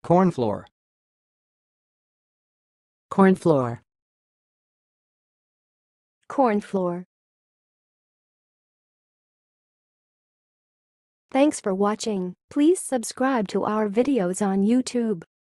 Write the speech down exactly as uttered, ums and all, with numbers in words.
cornfloor, cornfloor, cornfloor. Thanks for watching. Please subscribe to our videos on YouTube.